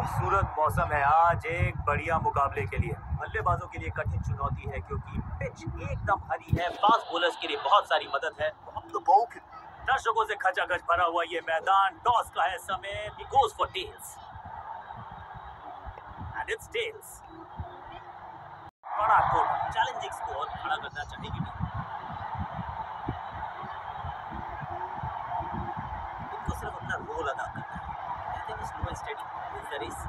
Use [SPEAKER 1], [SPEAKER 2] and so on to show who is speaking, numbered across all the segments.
[SPEAKER 1] खूबसूरत मौसम है आज एक बढ़िया मुकाबले के लिए। बल्लेबाजों के लिए कठिन चुनौती है क्योंकि पिच एकदम हरी है। फास्ट बॉलर्स के लिए बहुत सारी मदद है। दर्शकों से खचाखच भरा हुआ ये मैदान। टॉस का है समय। He goes for tails. And it's tails. बड़ा टोटल चैलेंजिंग स्कोर खड़ा करना चाहेगी टीम। इनको सिर्फ अपना रोल अदा करना है। कहते हैं slow and steady wins the race.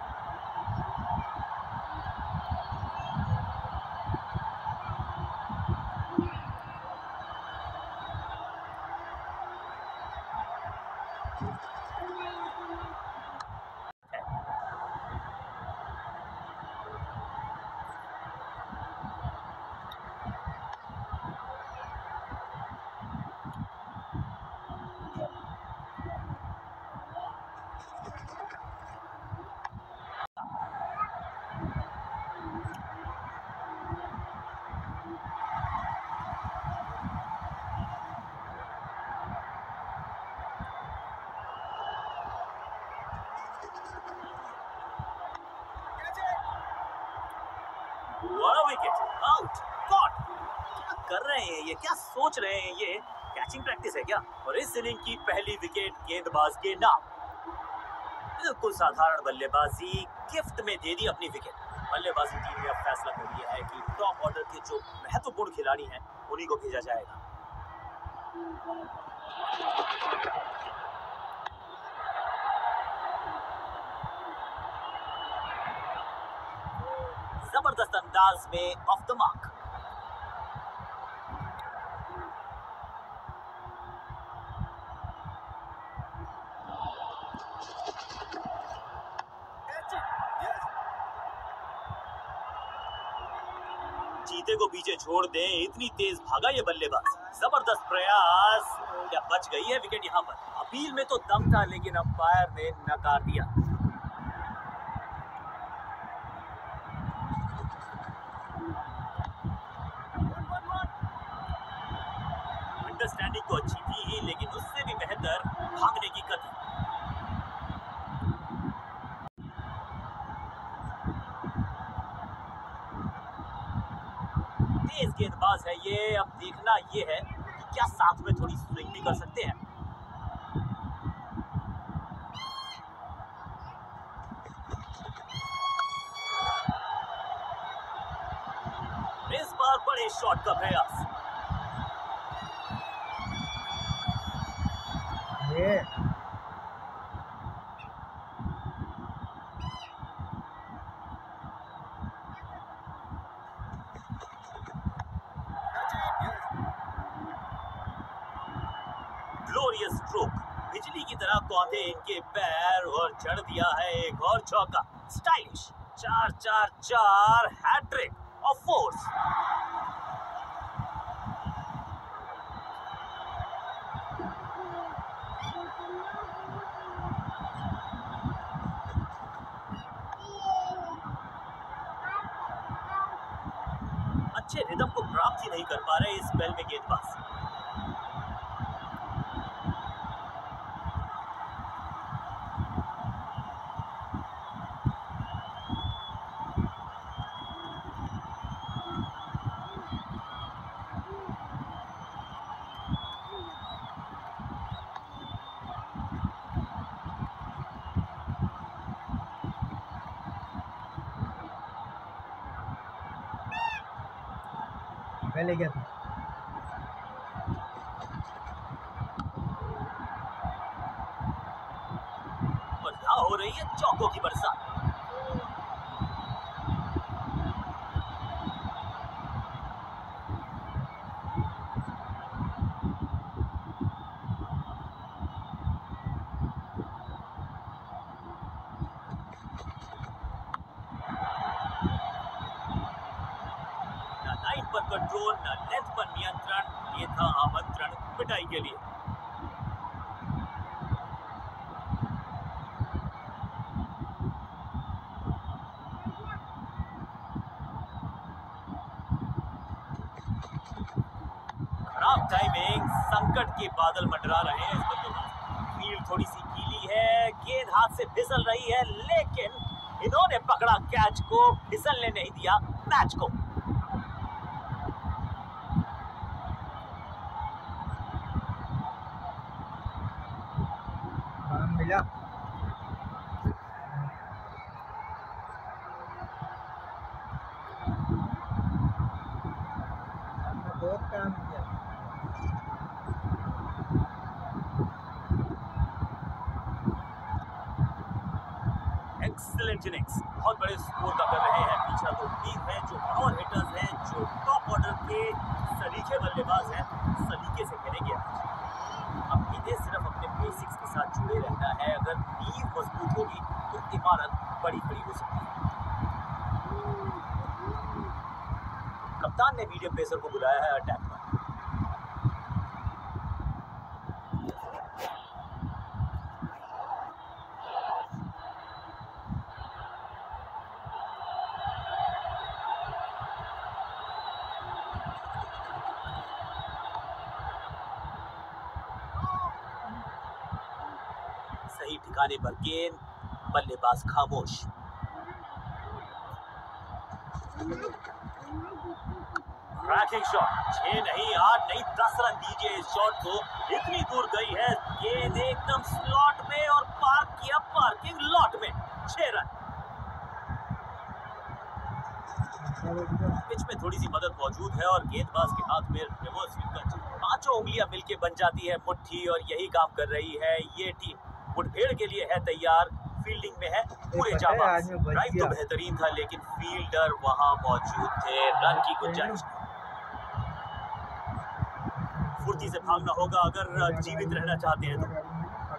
[SPEAKER 1] What a wicket! Out! Caught! क्या कर रहे हैं ये? क्या सोच रहे हैं ये? कैचिंग प्रैक्टिस है क्या? और इस इनिंग की पहली विकेट गेंदबाज के नाम। बिल्कुल साधारण बल्लेबाजी, गिफ्ट में दे दी अपनी विकेट। बल्लेबाजी टीम ने अब फैसला कर लिया है कि टॉप ऑर्डर के जो महत्वपूर्ण खिलाड़ी हैं उन्हीं को भेजा जाएगा। जबरदस्त अंदाज में ऑफ द मार्क। चीते को पीछे छोड़ दे, इतनी तेज भागा ये बल्लेबाज। जबरदस्त प्रयास। क्या बच गई है विकेट यहाँ पर? अपील में तो दम था लेकिन अंपायर ने नकार दिया। अंडरस्टैंडिंग तो अच्छी थी ही लेकिन उससे भी बेहतर भागने की गति। तेज गेंदबाज है ये। अब देखना ये है कि क्या साथ में थोड़ी स्विंग भी कर सकते हैं। इस बार बड़े शॉट का प्रयास। Glorious stroke. बिजली की तरह कौंधे इनके पैर और जड़ दिया है एक और चौका। Stylish 4-4-4 hat-trick of fours. अच्छे रिदम को प्राप्त ही नहीं कर पा रहे इस स्पेल में गेंदबाज।
[SPEAKER 2] पहले क्या था?
[SPEAKER 1] और यहाँ हो रही है चौकों की बरसात। लाइन पर कंट्रोल, न लेंथ पर नियंत्रण। ये था आमंत्रण पिटाई के लिए। खराब टाइमिंग। संकट के बादल मंडरा रहे हैं इस बल्लेबाज। फील्ड थोड़ी सी गीली है, गेंद हाथ से फिसल रही है, लेकिन इन्होंने पकड़ा कैच को, फिसलने नहीं दिया मैच को।
[SPEAKER 2] मिला बहुत काम किया।
[SPEAKER 1] एक्सीलेंट इनिंग्स, बहुत बड़े स्कोर का कर रहे हैं पीछा। तो टीम है जो पावर हिटर्स हैं, जो टॉप ऑर्डर के सलीके बल्लेबाज हैं, सलीके से खेलेंगे आज। अब इन्हें सिर्फ अपने बेसिक्स के साथ जुड़े रहना है। अगर नींव मजबूत होगी तो इमारत बड़ी खड़ी हो सकती है। कप्तान ने मीडियम पेसर को बुलाया है अटैक पर। सही ठिकाने पर गेंद, बल्लेबाज खामोश। क्रैकिंग शॉट, 6 नहीं 8 नहीं 10 रन दीजिए इस शॉट को। इतनी दूर गई है गेंद, एकदम स्लॉट में और पार्क किया पार्किंग लॉट में। 6 रन। पिच में थोड़ी सी मदद मौजूद है और गेंदबाज के हाथ में रिवर्स स्विंग का चिन्ह। 5 उंगलियां मिलके बन जाती है मुट्ठी और यही काम कर रही है ये टीम। मुठभेड़ के लिए है तैयार, फील्डिंग में है पूरे जाबाज। ड्राइव तो बेहतरीन था लेकिन फील्डर वहां मौजूद थे, रन की गुंजाइश। फुर्ती से भागना होगा अगर जीवित रहना चाहते हैं तो।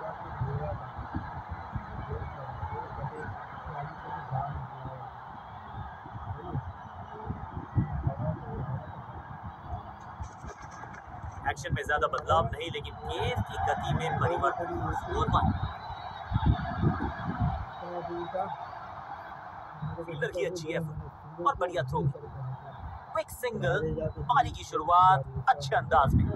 [SPEAKER 1] एक्शन में ज्यादा बदलाव नहीं लेकिन गेंद की गति में परिवर्तन। फील्डर की अच्छी एफर्ट और बढ़िया थ्रो। क्विक सिंगल, पारी की शुरुआत अच्छे अंदाज में।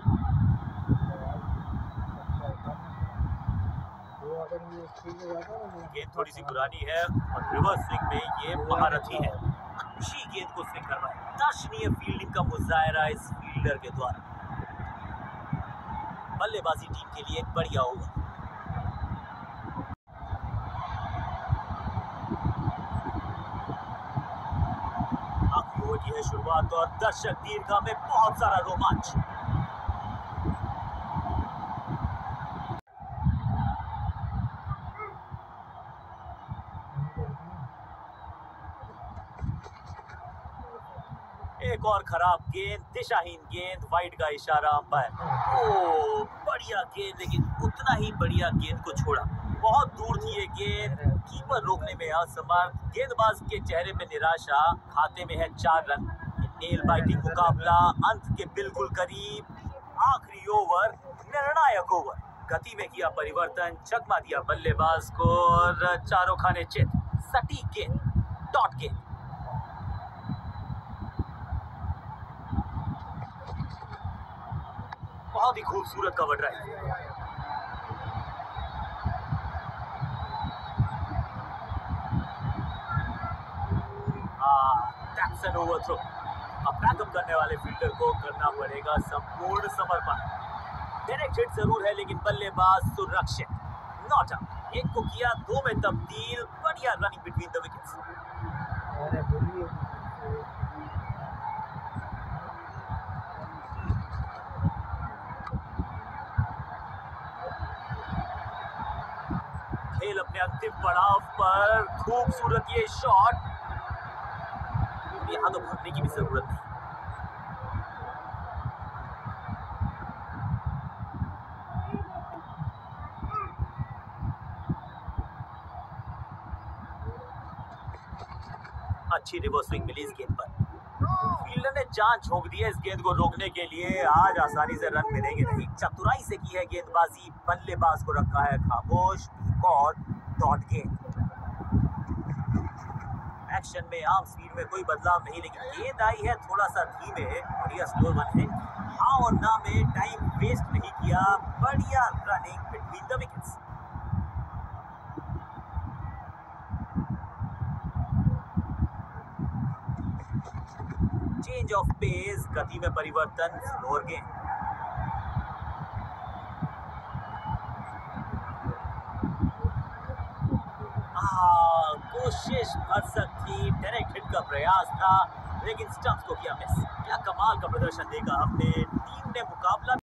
[SPEAKER 1] गेंद थोड़ी सी पुरानी है और रिवर्स स्विंग में ये महारथी है। अच्छी गेंद को स्विंग करवाए। दर्शनीय फील्डिंग का मुजाहरा इस फील्डर के द्वारा। बल्लेबाजी टीम के लिए एक बढ़िया ओवर। आखिरी ओवर की है शुरुआत और दर्शक दीर्घा में बहुत सारा रोमांच। एक और खराब गेंद, दिशाहीन गेंद, वाइड का इशारा अंपायर। ओ बढ़िया गेंद, लेकिन उतना ही बढ़िया गेंद को छोड़ा। बहुत दूर थी ये गेंद, कीपर रोकने में असमर्थ। गेंदबाज के चेहरे में निराशा। खाते में है 4 रन। नेल बाइटिंग मुकाबला अंत के बिल्कुल करीब। आखिरी ओवर, निर्णायक ओवर। गति में किया परिवर्तन, चकमा दिया बल्लेबाज को और चारों खाने चित। सटीक गेंद, डॉट गेंद। बहुत ही खूबसूरत cover drive. That's an overthrow. अब बैकअप करने वाले फील्डर को करना पड़ेगा संपूर्ण समर्पण। डायरेक्ट हिट जरूर है लेकिन बल्लेबाज सुरक्षित। Not out. एक को किया 2 में तब्दील। बढ़िया रनिंग बिटवीन द विकेट्स। खेल अपने अंतिम पड़ाव पर। खूबसूरत ये शॉट। यहाँ तो भागने की भी जरूरत नहीं। अच्छी रिवर्स स्विंग मिली इस गेंद पर। फील्डर ने जान झोंक दी है इस गेंद को रोकने के लिए। आज आसानी से रन मिलेंगे नहीं। चतुराई से की है गेंदबाजी। बल्लेबाज को रखा है खामोश। और डॉट गेंद। एक्शन में आम स्पीड में कोई बदलाव नहीं लेकिन गेंद आई है थोड़ा सा धीमे। बढ़िया स्लो वन है। हाँ और ना में टाइम वेस्ट नहीं किया। बढ़िया running between the wickets. Change of pace, गति में परिवर्तन, स्लोअर गेम। कोशिश भरसक थी, डायरेक्ट हिट का प्रयास था, लेकिन स्टंप्स को किया मिस। क्या कमाल का प्रदर्शन देखा हमने, टीम ने मुकाबला